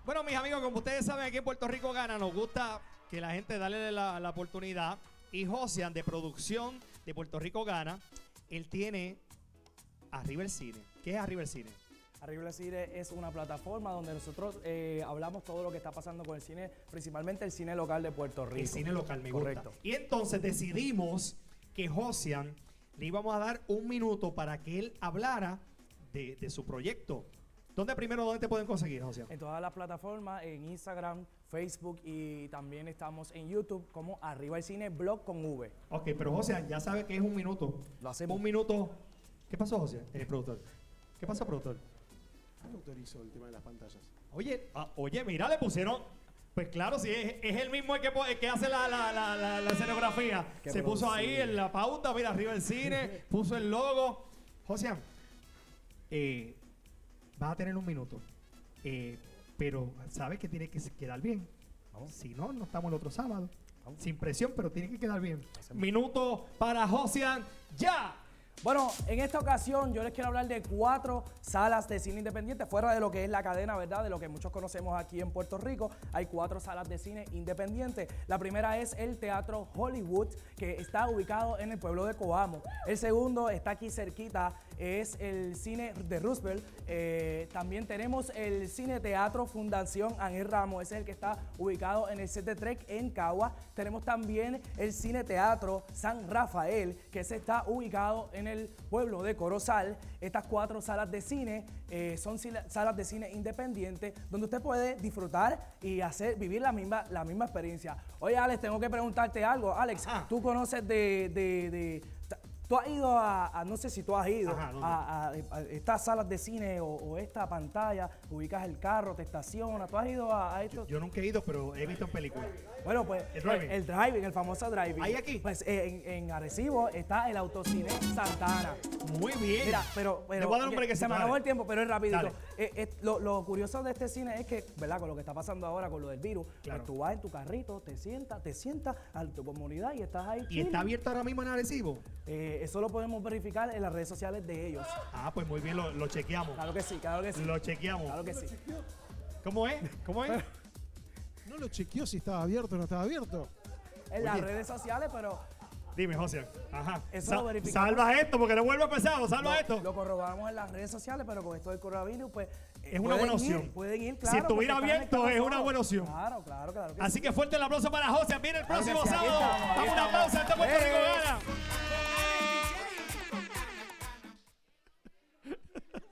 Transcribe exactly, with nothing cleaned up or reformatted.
Bueno, mis amigos, como ustedes saben, aquí en Puerto Rico Gana, nos gusta que la gente dale la, la oportunidad. Y Josian, de producción de Puerto Rico Gana, él tiene Arriba el Cine. ¿Qué es Arriba el Cine? Arriba el Cine es una plataforma donde nosotros eh, hablamos todo lo que está pasando con el cine, principalmente el cine local de Puerto Rico. El cine local, me Correcto. gusta. Y entonces decidimos que Josian le íbamos a dar un minuto para que él hablara de, de su proyecto. ¿Dónde primero, dónde te pueden conseguir, Josian? En todas las plataformas, en Instagram, Facebook y también estamos en YouTube como Arriba el Cine Blog con V. Ok, pero Josian, ya sabe que es un minuto. Lo hacemos. Un minuto. ¿Qué pasó, Josian? El productor. ¿Qué pasó, productor? ¿Quién autorizó el tema de las pantallas? Oye, ah, oye, mira, le pusieron. Pues claro, sí, es, es el mismo el que, el que hace la, la, la, la, la escenografía. Qué Se puso producido. ahí en la pauta, mira, Arriba el Cine, puso el logo. Josian, eh, vas a tener un minuto. Eh, pero sabes que tiene que quedar bien. Vamos. Si no, no estamos el otro sábado. Vamos. Sin presión, pero tiene que quedar bien. Minuto para Josian, ya. Bueno, en esta ocasión yo les quiero hablar de cuatro salas de cine independiente, fuera de lo que es la cadena, ¿verdad? De lo que muchos conocemos aquí en Puerto Rico. Hay cuatro salas de cine independiente. La primera es el Teatro Hollywood, que está ubicado en el pueblo de Coamo. El segundo está aquí cerquita, es el Cine de Roosevelt. Eh, también tenemos el Cine Teatro Fundación Ángel Ramos, ese es el que está ubicado en el set de Trek en Cagua. Tenemos también el Cine Teatro San Rafael, que se está ubicado en el pueblo de Corozal. Estas cuatro salas de cine eh, son salas de cine independientes donde usted puede disfrutar y hacer vivir la misma, la misma experiencia. Oye, Alex, tengo que preguntarte algo. Alex, Ajá. ¿tú conoces de... de, de tú has ido a, a, no sé si tú has ido Ajá, ¿dónde? a, a, a estas salas de cine o, o esta pantalla, ubicas el carro, te estaciona, tú has ido a, a esto? Yo nunca he ido, pero he visto en películas. Bueno, pues El driving. el, el driving, el famoso driving. ¿Hay aquí? Pues eh, en, en Arecibo está el Autocine Santana. Muy bien. Mira, pero, pero Le voy a dar un oye, brequecito, se me dale. acabó el tiempo, pero es rapidito. Dale. Eh, eh, lo, lo curioso de este cine es que, ¿verdad? Con lo que está pasando ahora con lo del virus, Claro. pues tú vas en tu carrito, te sientas, te sientas a tu comunidad y estás ahí. ¿Y chilling. está abierto ahora mismo en Arecibo? Eh, eso lo podemos verificar en las redes sociales de ellos. Ah, pues muy bien, lo, lo chequeamos. Claro que sí, claro que sí. Lo chequeamos. Claro que sí. ¿Cómo es? ¿Cómo es? No lo chequeó si estaba abierto o no estaba abierto. En las Oye. redes sociales, pero Dime, José. Ajá. Eso lo verificamos. Salva esto porque no vuelve pesado. Salva lo, esto. lo corroboramos en las redes sociales, pero con esto del coronavirus, pues Es una buena opción. Ir, pueden ir, Si claro. estuviera porque están abierto, estamos es una solos. buena opción. Claro, claro, claro. que Así sí. que fuerte el aplauso para José. Viene el Claro que próximo sí, aquí sábado. estamos, aquí Damos una estamos. pausa. Este Puerto Rico ¡Eh! Gana.